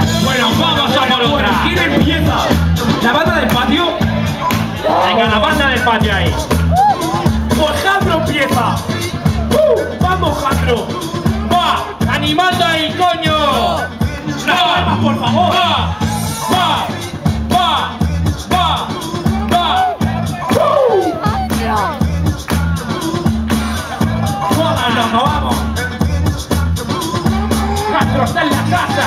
Bueno, vamos a por otra. ¿Quién empieza? ¿La banda del patio? Venga, la banda del patio ahí. Pues Jandro empieza. ¡Vamos, Jandro! ¡Va! ¡Animando ahí, coño! ¡Las palmas, por favor! ¡Va! ¡Va! ¡Va! ¡Va! ¡Va! ¡Vamos, loco, vamos! ¡Castro está en la casa!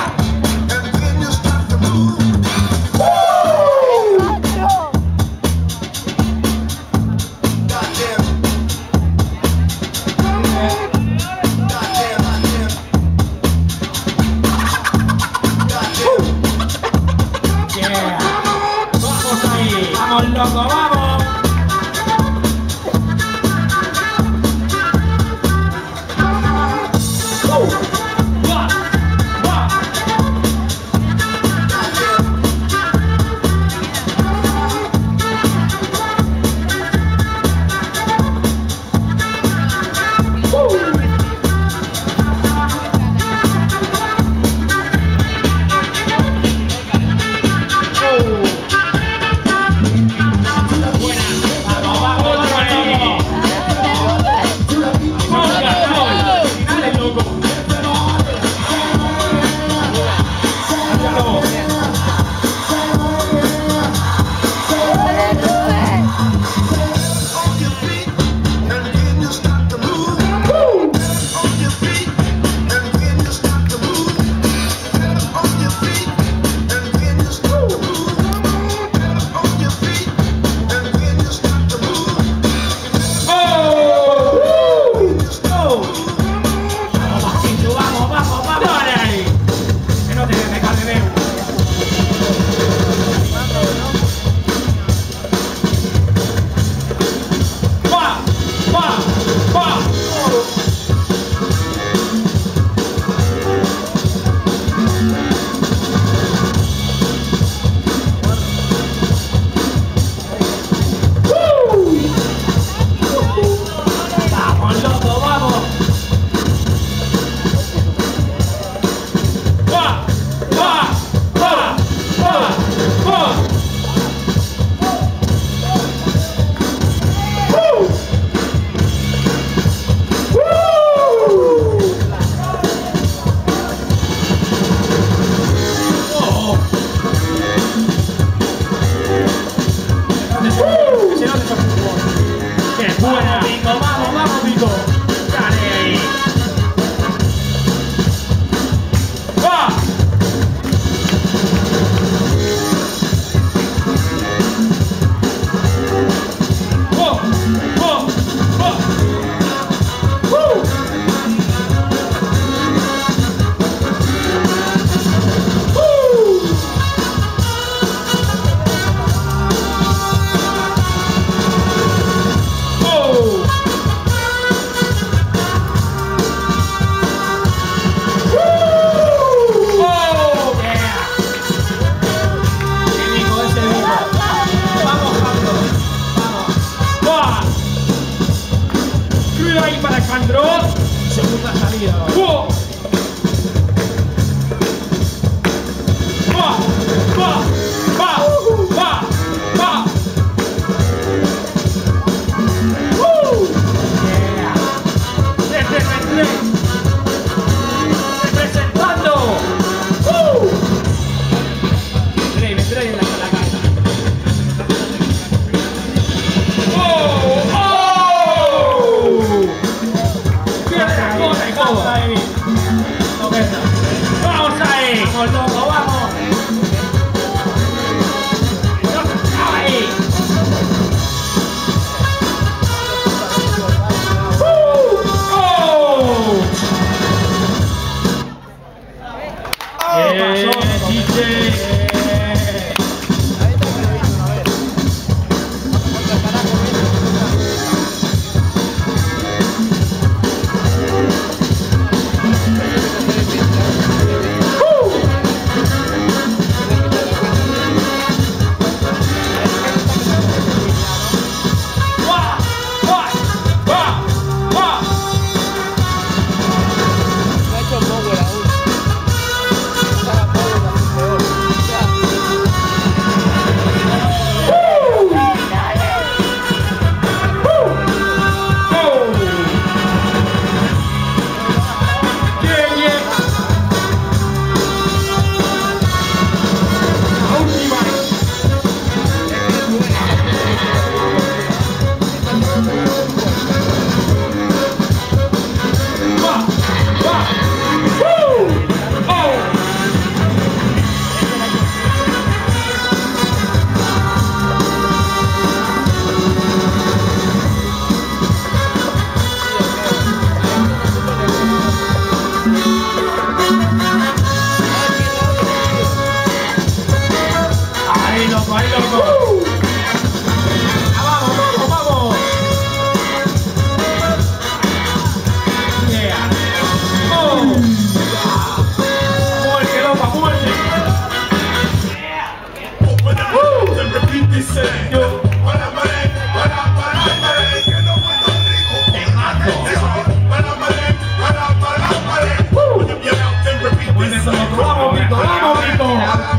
¡Vamos, loco, vamos! ¡Va! ¡Va! ¡Vamos, vamos, ¡Otro ahí! vamos! ¡Gol! ¡Dale, loco! ¡Hágalo! ¡Vamos, vamos, vamos! ¡Dale ahí! ¡Que no te dejes, bebé! ¡Va! ¡Va! ¡Va! ¡Vamos, loco, vamos! ¡Va! ¡Va! ¡Va! ¡Va! ¡Va! ¡Se no te preocupes! ¡Qué buena! ¡Vamos, Pico, vamos, vamos, Pico! ¡Dale ahí! ¡Va! ¡Oh! ¡Oh! ¡Oh! ¡Oh! ¡Oh! ¡Qué Pico, ese Pico! ¡Vamos, Jandro! ¡Vamos! ¡Va! ¡Cuidado ahí para Alejandro! Segunda salida. ¡Oh! ¡Va! ¡Va! ¡Va! ¡Va! ¡Va! Desde Vendré, representando. Vendré en la casa. ¡Oh! ¡Oh! ¡Pierde la cosa y todo! Ahí. No queda. ¡Vamos ahí! ¡Vamos, loco, vamos! ¡Ahí! ¡Oh! ¿Qué pasó? DJ. Vamos, Vito, vamos, Vito.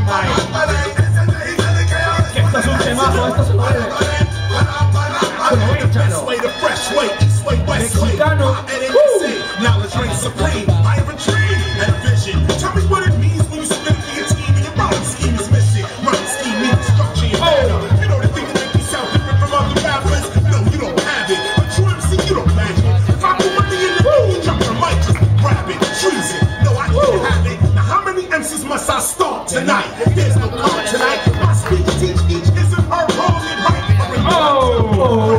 Que esto es un temazo, esto se lo debe. Aprovechalo. Mexicano. Knowledge reigns supreme. I have a dream and a vision. Tell me what it means when you split it for your team and your mind scheme is missing. Mind scheme means structure and matter. You know the thing that make me sound different from other rappers? No, you don't have it. But true MC, you don't match it. If I put money in the pool, you drop the mic, just grab it. Treason. No, I can't have it. Now how many MCs must I start tonight? There's no part tonight. My speech teach each isn't her wrong and right. Oh.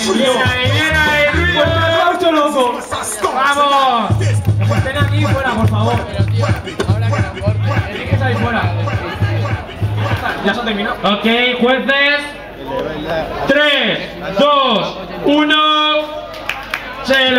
¡Vamos! Estén aquí fuera, por favor. Tiene que salir fuera. Ya se ha terminado. Ok, jueces. 3, 2, 1. Se lo